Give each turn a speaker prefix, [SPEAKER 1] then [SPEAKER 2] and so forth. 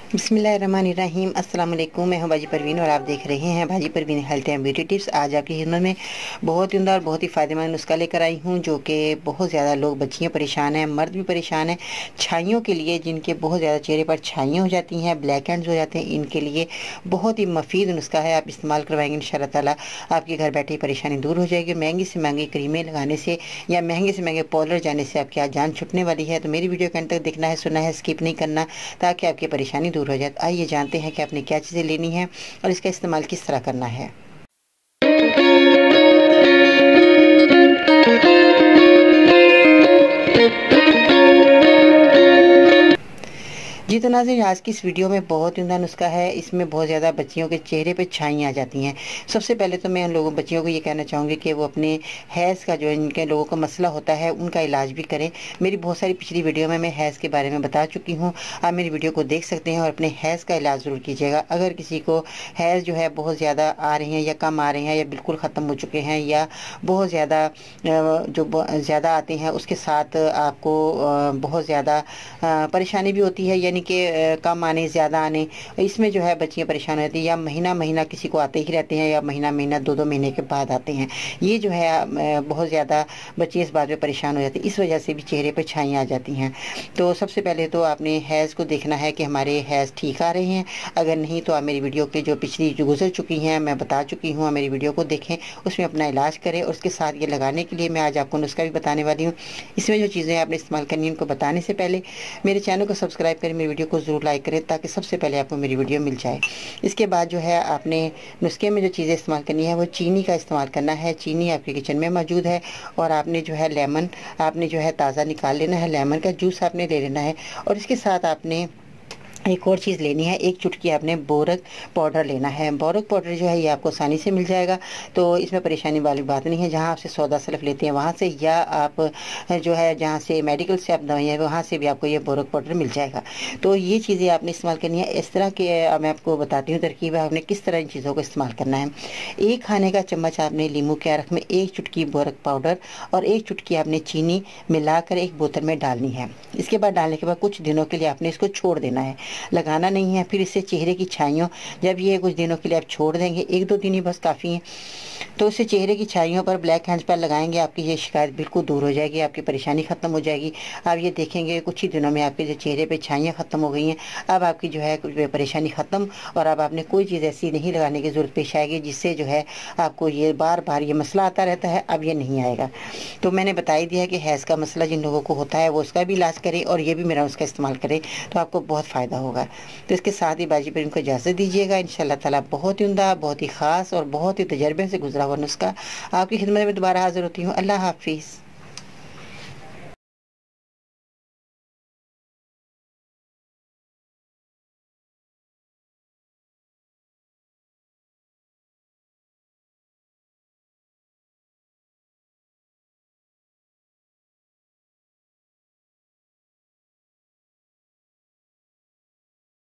[SPEAKER 1] बिस्मिल्लाहिर्रहमानिर्रहीम। अस्सलाम वालेकुम। मैं हूं बाजी परवीन और आप देख रहे हैं Baji Parveen health and beauty tips. आज आपकी खिदमत में बहुत ही उम्दा और बहुत ही फ़ायदेमंद नुस्खा लेकर आई हूं, जो कि बहुत ज़्यादा लोग, बच्चियां परेशान हैं, मर्द भी परेशान हैं। छाइयों के लिए, जिनके बहुत ज़्यादा चेहरे पर छाइयाँ हो जाती हैं, ब्लैक हेड्स हो जाते हैं, इनके लिए बहुत ही मुफीद नुस्खा है। आप इस्तेमाल करवाएंगे इंशाअल्लाह ताला आपकी घर बैठे परेशानी दूर हो जाएगी। महंगी से महंगी क्रीमें लगाने से या महंगे से महंगे पाउडर जाने से आपकी आज जान छुटने वाली है। तो मेरी वीडियो के अंत तक देखना है, सुनना है, स्किप नहीं करना, ताकि आपकी परेशानी दूर हो जाए। आइए जानते हैं कि आपने क्या चीज़ें लेनी है और इसका इस्तेमाल किस तरह करना है। जी तो नाज़रीन, आज की इस वीडियो में बहुत ही उम्दा नुस्खा है। इसमें बहुत ज़्यादा बच्चियों के चेहरे पे छाइयाँ आ जाती हैं। सबसे पहले तो मैं उन लोगों बच्चियों को ये कहना चाहूँगी कि वो अपने हैज़ का, जो इनके लोगों का मसला होता है, उनका इलाज भी करें। मेरी बहुत सारी पिछली वीडियो में मैं हैज़ के बारे में बता चुकी हूँ। आप मेरी वीडियो को देख सकते हैं और अपने हैज़ का इलाज ज़रूर कीजिएगा। अगर किसी को हैज़ जो है बहुत ज़्यादा आ रहे हैं या कम आ रहे हैं या बिल्कुल ख़त्म हो चुके हैं या बहुत ज़्यादा जो ज़्यादा आते हैं, उसके साथ आपको बहुत ज़्यादा परेशानी भी होती है, यानी कि कम आने ज़्यादा आने, इसमें जो है बच्चियाँ परेशान रहती हैं, या महीना महीना किसी को आते ही रहते हैं या महीना महीना 2-2 महीने के बाद आते हैं। ये जो है बहुत ज़्यादा बच्चियाँ इस बात में परेशान हो जाती हैं। इस वजह से भी चेहरे पर छाइयाँ आ जाती हैं। तो सबसे पहले तो आपने हैज़ को देखना है कि हमारे हैज़ ठीक आ रहे हैं। अगर नहीं तो आप मेरी वीडियो के जो पिछली जो गुजर चुकी हैं, मैं बता चुकी हूँ, मेरी वीडियो को देखें, उसमें अपना इलाज करें। और उसके साथ ये लगाने के लिए मैं आज आपको नुस्खा भी बताने वाली हूँ। इसमें जो चीज़ें आपने इस्तेमाल करनी है, उनको बताने से पहले मेरे चैनल को सब्सक्राइब करें, मेरी वीडियो को ज़रूर लाइक करें, ताकि सबसे पहले आपको मेरी वीडियो मिल जाए। इसके बाद जो है आपने नुस्खे में जो चीज़ें इस्तेमाल करनी है, वो चीनी का इस्तेमाल करना है। चीनी आपके किचन में मौजूद है। और आपने जो है लेमन, आपने जो है ताज़ा निकाल लेना है, लेमन का जूस आपने ले लेना है। और इसके साथ आपने एक और चीज़ लेनी है, एक चुटकी आपने बोरक पाउडर लेना है। बोरक पाउडर जो है ये आपको आसानी से मिल जाएगा, तो इसमें परेशानी वाली बात नहीं है। जहाँ आपसे सौदा सलफ लेते हैं वहाँ से, या आप जो है जहाँ से मेडिकल से आप दवाइयाँ, वहाँ से भी आपको ये बोरक पाउडर मिल जाएगा। तो ये चीज़ें आपने इस्तेमाल करनी है। इस तरह के मैं आपको बताती हूँ तरकीब, आपने किस तरह इन चीज़ों को इस्तेमाल करना है। एक खाने का चम्मच आपने लींबू के रख में एक चुटकी बोरक पाउडर और एक चुटकी आपने चीनी मिलाकर एक बोतल में डालनी है। इसके बाद डालने के बाद कुछ दिनों के लिए आपने इसको छोड़ देना है, लगाना नहीं है। फिर इससे चेहरे की छाइयों, जब ये कुछ दिनों के लिए आप छोड़ देंगे, 1-2 दिन ही बस काफ़ी है, तो उससे चेहरे की छाइयों पर, ब्लैक हेड्स पर लगाएंगे, आपकी ये शिकायत बिल्कुल दूर हो जाएगी, आपकी परेशानी ख़त्म हो जाएगी। आप ये देखेंगे कुछ ही दिनों में आपके जो चेहरे पे छाइयाँ ख़त्म हो गई हैं। अब आपकी जो है कुछ परेशानी ख़त्म, और अब आपने कोई चीज़ ऐसी नहीं लगाने की ज़रूरत पेश आएगी जिससे जो है आपको ये बार बार ये मसला आता रहता है। अब ये नहीं आएगा। तो मैंने बता ही दिया कि हैज़ का मसला जिन लोगों को होता है वो उसका भी इलाज करें, और ये भी मेरा उसका इस्तेमाल करें, तो आपको बहुत फ़ायदा होगा। तो इसके साथ ही बाजी पर इनको इजाज़त दीजिएगा। इंशाअल्लाह ताला बहुत ही उम्दा, बहुत ही ख़ास और बहुत ही तजर्बे से गुजरा हुआ नुस्खा आपकी खिदमत में दोबारा हाज़िर होती हूँ। अल्लाह हाफिज़।